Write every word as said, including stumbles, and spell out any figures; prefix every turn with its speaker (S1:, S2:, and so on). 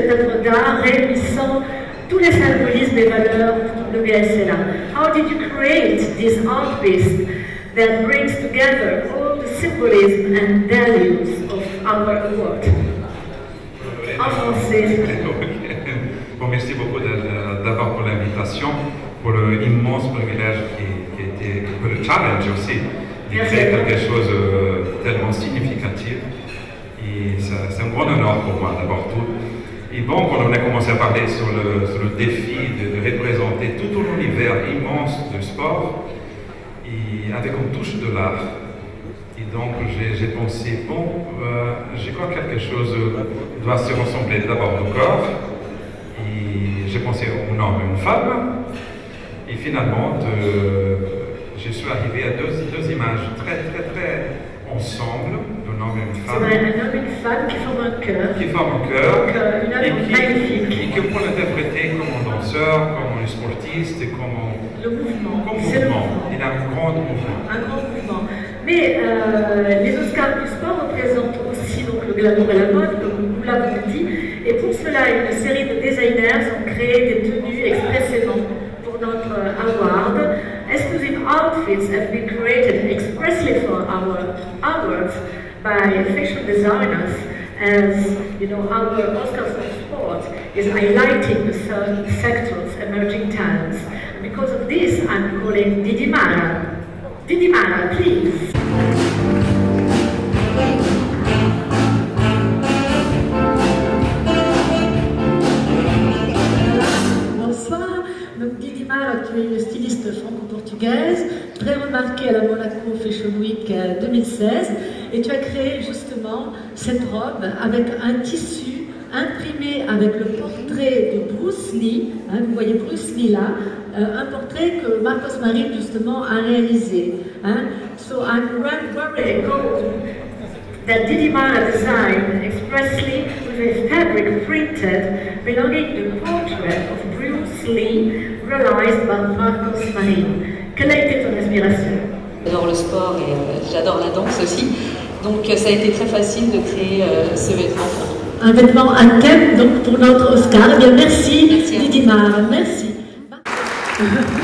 S1: cette œuvre d'art réunissant tous les symbolismes et valeurs du W S L A. How did you create this art piece that brings together all the symbolism and values of our award? En français.
S2: Bon, merci beaucoup d'abord pour l'invitation, pour l'immense privilège qui, qui était, pour le challenge aussi, de créer quelque chose de tellement significatif. Et c'est un grand honneur pour moi d'abord tout. Et bon, quand on a commencé à parler sur le, sur le défi de, de représenter tout l'univers immense du sport, et avec une touche de l'art. Et donc j'ai pensé, bon, euh, j'ai crois quelque chose doit se ressembler d'abord au corps, et j'ai pensé un homme et une femme, et finalement de, je suis arrivé à deux, deux images très très très ensemble, d'un homme et une femme.
S1: C'est un homme et une femme qui forment un cœur.
S2: Qui forment un cœur,
S1: euh, une
S2: et qui,
S1: magnifique.
S2: et que pour l'interpréter comme un danseur, comme un sportiste, et comme un...
S1: Le mouvement.
S2: Comme
S1: C'est
S2: mouvement.
S1: le mouvement.
S2: Il a un grand mouvement.
S1: Un grand mouvement. Mais euh, les Oscars du sport représentent aussi donc, le glamour et la mode, comme nous l'avons dit. Et pour cela, une série de designers ont créé des tenues expressément pour notre award. Exclusive outfits have been created expressly for our awards by fashion designers, as you know, our Oscars for Sport is highlighting the certain sectors, emerging talents. And because of this, I'm calling Didimara. Didimara, please. Bonsoir, donc Didimara, tu es une styliste franco-portugaise, très remarquée à la Monaco Fashion Week deux mille seize, et tu as créé justement cette robe avec un tissu imprimé avec le portrait de Bruce Lee, hein, vous voyez Bruce Lee là, euh, un portrait que Marcos Marin justement a réalisé. Hein. So I'm very cool that Didimara designed expressly with a fabric printed belonging to the portrait of Bruce Lee realized by Marcos Marin. Quelle a été ton inspiration?
S3: J'adore le sport et euh, j'adore la danse aussi, donc ça a été très facile de créer euh, ce vêtement pour nous.
S1: Un vêtement à thème donc pour notre Oscar. Eh bien, merci, merci Didimara, merci.